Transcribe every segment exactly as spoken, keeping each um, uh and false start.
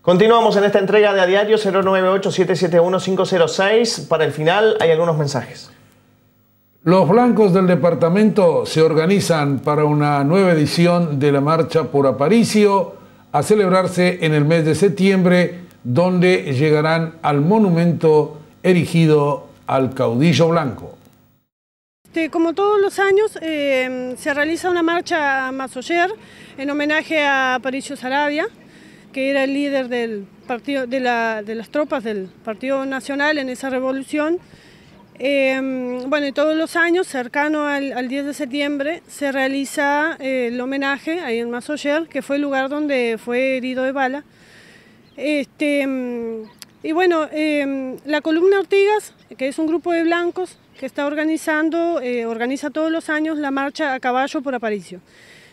Continuamos en esta entrega de A Diario. Cero nueve ocho, siete siete uno, cinco cero seis. Para el final hay algunos mensajes. Los blancos del departamento se organizan para una nueva edición de la Marcha por Aparicio a celebrarse en el mes de septiembre, donde llegarán al monumento erigido al caudillo blanco. Este, como todos los años, eh, se realiza una marcha a Mazoyer en homenaje a Aparicio Saravia, que era el líder del partido, de, la, de las tropas del Partido Nacional en esa revolución. Eh, bueno, y todos los años, cercano al, al diez de septiembre, se realiza eh, el homenaje ahí en Mazoyer, que fue el lugar donde fue herido de bala. Este, y bueno, eh, la Columna Ortigas, que es un grupo de blancos que está organizando, eh, organiza todos los años la marcha a caballo por Aparicio.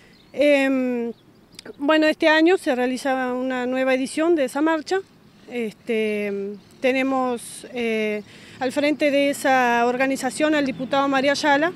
Eh, bueno, este año se realiza una nueva edición de esa marcha. Este, tenemos eh, al frente de esa organización al diputado María Ayala.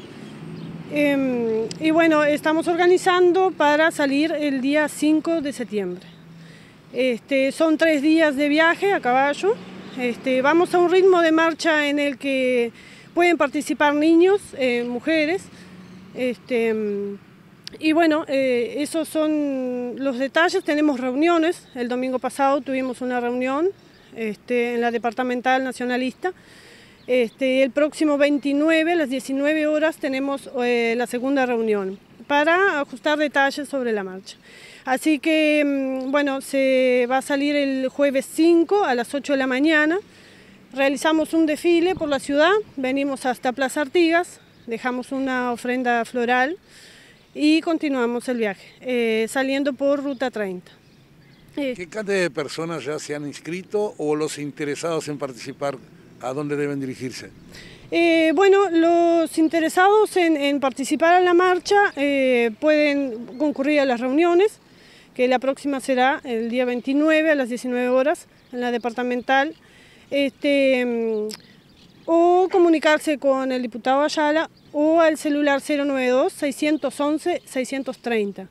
Eh, y bueno, estamos organizando para salir el día cinco de septiembre. Este, son tres días de viaje a caballo. Este, vamos a un ritmo de marcha en el que pueden participar niños, eh, mujeres. Este, y bueno, eh, esos son los detalles. Tenemos reuniones. El domingo pasado tuvimos una reunión este, en la Departamental Nacionalista. Este, el próximo veintinueve, a las diecinueve horas, tenemos eh, la segunda reunión para ajustar detalles sobre la marcha. Así que, bueno, se va a salir el jueves cinco a las ocho de la mañana. Realizamos un desfile por la ciudad, venimos hasta Plaza Artigas, dejamos una ofrenda floral y continuamos el viaje, eh, saliendo por Ruta treinta. Eh. ¿Qué cantidad de personas ya se han inscrito o los interesados en participar, a dónde deben dirigirse? Eh, bueno, los interesados en, en participar en la marcha eh, pueden concurrir a las reuniones, que la próxima será el día veintinueve a las diecinueve horas en la Departamental, este, o comunicarse con el diputado Ayala o al celular cero nueve dos, seiscientos once, seiscientos treinta.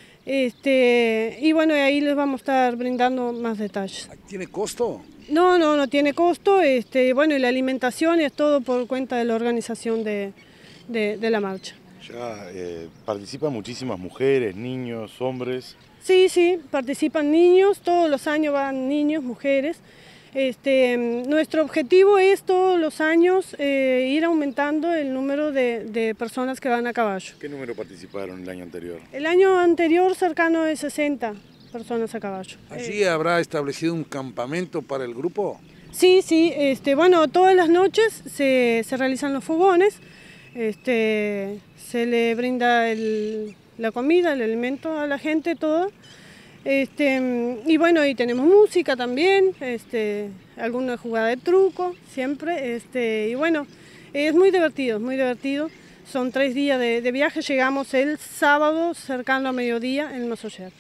Este, y bueno, ahí les vamos a estar brindando más detalles. ¿Tiene costo? No, no, no tiene costo. Este, bueno, y la alimentación es todo por cuenta de la organización de, de, de la marcha. Ya eh, participan muchísimas mujeres, niños, hombres. Sí, sí, participan niños, todos los años van niños, mujeres. Este, nuestro objetivo es todos los años eh, ir aumentando el número de, de personas que van a caballo. ¿Qué número participaron el año anterior? El año anterior cercano de sesenta personas a caballo. ¿Allí eh, habrá establecido un campamento para el grupo? Sí, sí, este, bueno, todas las noches se, se realizan los fogones, este, se le brinda el, la comida, el alimento a la gente, todo. Este, y bueno, y tenemos música también, este, alguna jugada de truco, siempre, este, y bueno, es muy divertido, muy divertido. Son tres días de, de viaje, llegamos el sábado cercano a mediodía en Mazoyer.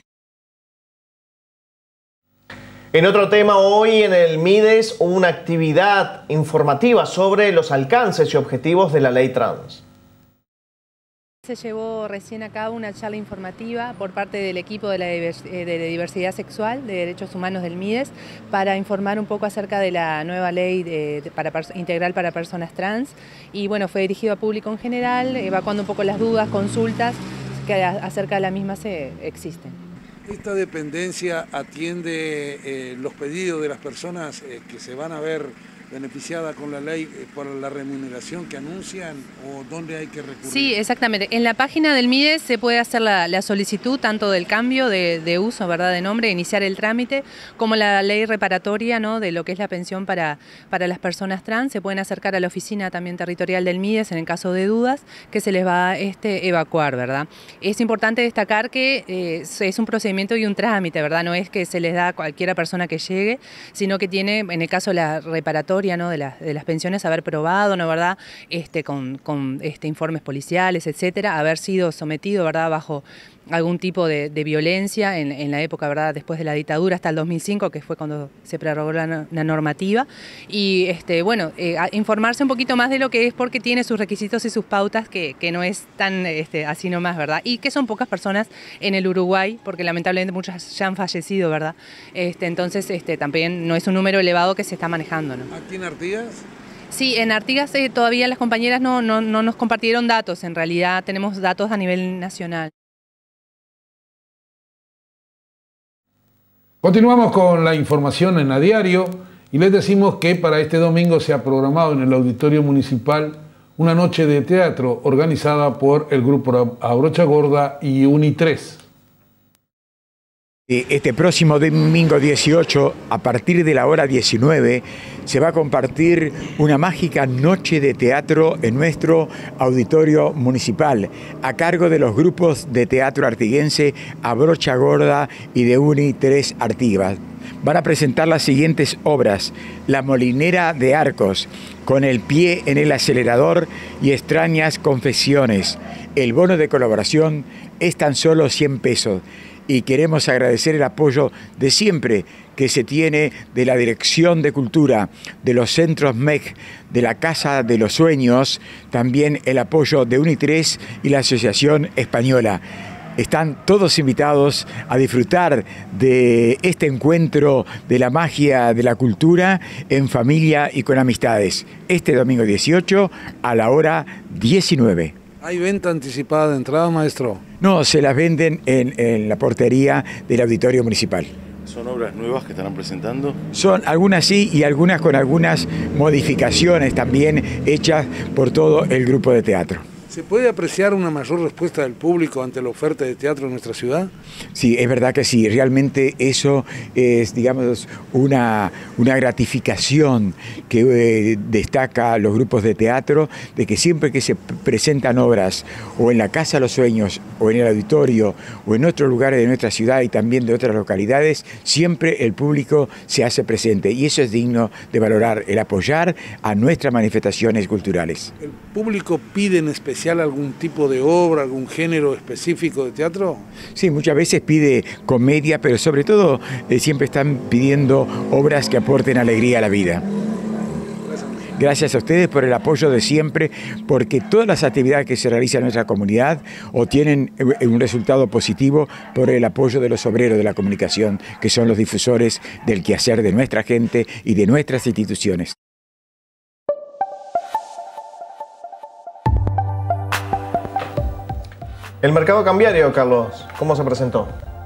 En otro tema, hoy en el Mides hubo una actividad informativa sobre los alcances y objetivos de la ley trans. Se llevó recién a cabo una charla informativa por parte del equipo de la de diversidad sexual, de derechos humanos del Mides, para informar un poco acerca de la nueva ley de, de, para, integral para personas trans. Y bueno, fue dirigido a público en general, evacuando un poco las dudas, consultas que acerca de la misma se existen. ¿Esta dependencia atiende eh, los pedidos de las personas eh, que se van a ver beneficiada con la ley eh, por la remuneración que anuncian o dónde hay que recurrir? Sí, exactamente. En la página del Mides se puede hacer la, la solicitud tanto del cambio de, de uso, ¿verdad?, de nombre, iniciar el trámite, como la ley reparatoria, ¿no?, de lo que es la pensión para, para las personas trans. Se pueden acercar a la oficina también territorial del Mides en el caso de dudas, que se les va a este, evacuar, ¿verdad? Es importante destacar que eh, es un procedimiento y un trámite, ¿verdad? No es que se les da a cualquiera persona que llegue, sino que tiene, en el caso de la reparatoria, ¿no?, de, la, de las pensiones, haber probado, ¿no?, ¿verdad?, este, con, con este, informes policiales, etcétera, haber sido sometido, ¿verdad?, bajo algún tipo de, de violencia en, en la época, ¿verdad?, después de la dictadura hasta el dos mil cinco, que fue cuando se prorrogó la, la normativa. Y este, bueno, eh, informarse un poquito más de lo que es, porque tiene sus requisitos y sus pautas, que, que no es tan este, así nomás, ¿verdad? Y que son pocas personas en el Uruguay, porque lamentablemente muchas ya han fallecido, ¿verdad? Este, entonces este, también no es un número elevado que se está manejando, ¿no? ¿Aquí en Artigas? Sí, en Artigas eh, todavía las compañeras no, no, no nos compartieron datos, en realidad tenemos datos a nivel nacional. Continuamos con la información en A Diario y les decimos que para este domingo se ha programado en el Auditorio Municipal una noche de teatro organizada por el grupo A Brocha Gorda y Unitres. Este próximo domingo dieciocho, a partir de la hora diecinueve, se va a compartir una mágica noche de teatro en nuestro auditorio municipal, a cargo de los grupos de teatro artiguense A Brocha Gorda y de Unitres Artigas. Van a presentar las siguientes obras: La Molinera de Arcos, Con el pie en el acelerador y Extrañas confesiones. El bono de colaboración es tan solo cien pesos. Y queremos agradecer el apoyo de siempre que se tiene de la Dirección de Cultura, de los Centros M E C, de la Casa de los Sueños, también el apoyo de Unitres y la Asociación Española. Están todos invitados a disfrutar de este encuentro de la magia de la cultura en familia y con amistades. Este domingo dieciocho a la hora diecinueve. ¿Hay venta anticipada de entrada, maestro? No, se las venden en, en la portería del Auditorio Municipal. ¿Son obras nuevas que estarán presentando? Son algunas sí y algunas con algunas modificaciones también hechas por todo el grupo de teatro. ¿Se puede apreciar una mayor respuesta del público ante la oferta de teatro en nuestra ciudad? Sí, es verdad que sí. Realmente eso es, digamos, una, una gratificación que eh, destaca los grupos de teatro, de que siempre que se presentan obras o en la Casa de los Sueños o en el auditorio o en otros lugares de nuestra ciudad y también de otras localidades, siempre el público se hace presente y eso es digno de valorar, el apoyar a nuestras manifestaciones culturales. ¿El público pide en especial algún tipo de obra, algún género específico de teatro? Sí, muchas veces pide comedia, pero sobre todo eh, siempre están pidiendo obras que aporten alegría a la vida. Gracias a ustedes por el apoyo de siempre, porque todas las actividades que se realizan en nuestra comunidad obtienen un resultado positivo por el apoyo de los obreros de la comunicación, que son los difusores del quehacer de nuestra gente y de nuestras instituciones. El mercado cambiario, Carlos, ¿cómo se presentó?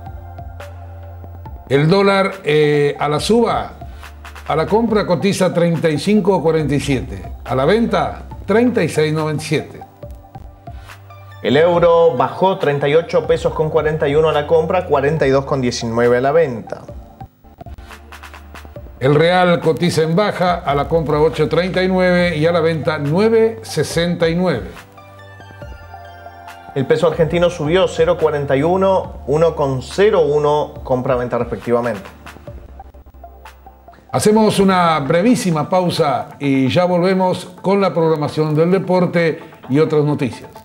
El dólar eh, a la suba, a la compra cotiza treinta y cinco cuarenta y siete, a la venta treinta y seis noventa y siete. El euro bajó treinta y ocho pesos con cuarenta y uno a la compra, cuarenta y dos con diecinueve a la venta. El real cotiza en baja, a la compra ocho treinta y nueve y a la venta nueve sesenta y nueve. El peso argentino subió cero cuarenta y uno, uno cero uno compra-venta respectivamente. Hacemos una brevísima pausa y ya volvemos con la programación del deporte y otras noticias.